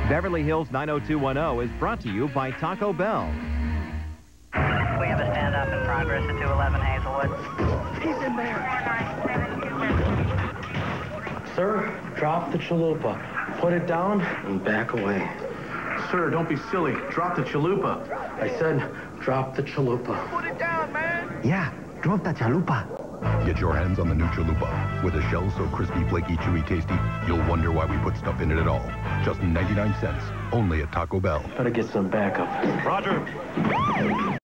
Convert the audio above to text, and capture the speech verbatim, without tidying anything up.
Beverly Hills nine oh two one oh is brought to you by Taco Bell. We have a stand-up in progress at two eleven Hazelwood. He's in there. Sir, drop the chalupa. Put it down and back away. Sir, don't be silly. Drop the chalupa. I said, drop the chalupa. Put it down, man. Yeah, drop the chalupa. Get your hands on the new Chalupa. With a shell so crispy, flaky, chewy, tasty, you'll wonder why we put stuff in it at all. Just ninety-nine cents, only at Taco Bell. Better get some backup. Roger.